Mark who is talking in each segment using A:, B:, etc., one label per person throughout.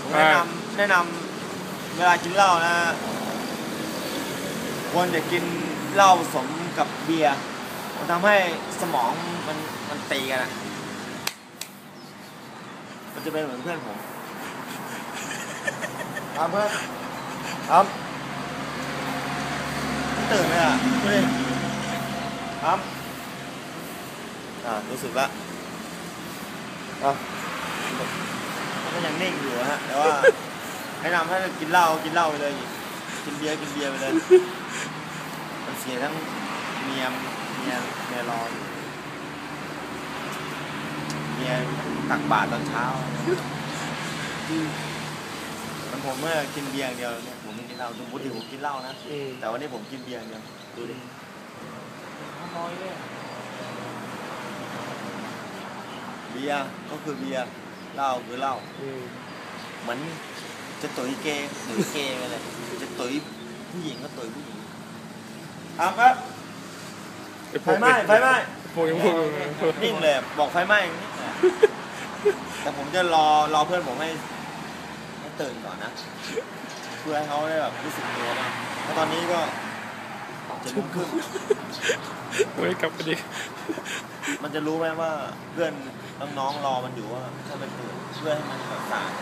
A: ผมแนะนำเวลากินเหล้านะควรจะกินเหล้าผสมกับเบียร์มันทำให้สมองมันตีกันอ่ะมันจะเป็นเหมือนเพื่อนผมครับเพื่อนครับตื่นเลยอ่ะดูดิครับรู้สึกละมันก็ยังนิ่งอยู่ฮะแต่ว่าแนะนำให้กินเหล้าไปเลยกินเบียร์ไปเลยมันเสียทั้งเมียรออยู่เมียตักบาตรตอนเช้ามันผมเมื่อกินเบียร์อย่างเดียวเนี่ยผมไม่กินเหล้าปกติผมกินเหล้านะแต่วันนี้ผมกินเบียร์อย่างเดียวดูดิน้อยเลยเบียร์ก็คือเบียร์เหล้าคือเหล้าเหมือนจะตุ๋ยเกย์ไปเลยจะตุ๋ยผู้หญิงก็ตุ๋ยผู้หญิงครับไฟไหม้นิ่งเลยบอกไฟไหม้นี่แต่ผมจะรอเพื่อนผมให้ตื่นก่อนนะเพื่อให้เขาได้แบบรู้สึกตัวนะเพราะตอนนี้ก็จะรุ่งขึ้น
B: ไม่กลับไปดิ
A: มันจะรู้ไหมว่าเพื่อนน้องๆรอมันอยู่ว่าถ้าไปตื่นเพื่อให้มันแบบสาย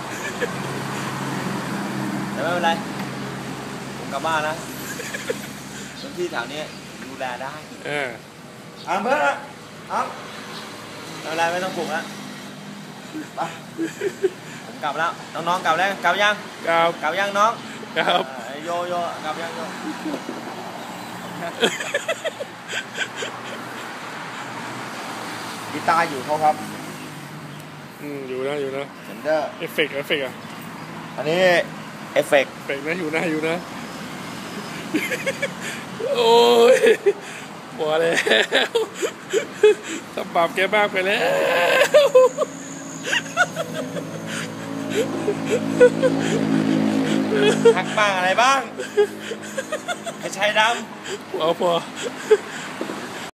A: แต่ไม่เป็นไรผมกลับบ้านนะพื้นที่แถวนี้ดูแลได้เพื่อนครับไม่ต้องปลุกแล้วไปผมกลับแล้วน้องๆกลับแล้วกลับยังน้องโยกลับยังโยกีตาร์อยู่เขาครับ
B: อยู่นะ
A: เซนเดอร์
B: เอฟเฟกต์อ่ะ
A: อันนี้เอฟเฟกต์
B: นะอยู่นะโอ้ยบัวแล้วทำบาปแกบ้างไปแล้ว
A: หักบ้างอะไรบ้างกระชายดำ
B: พอ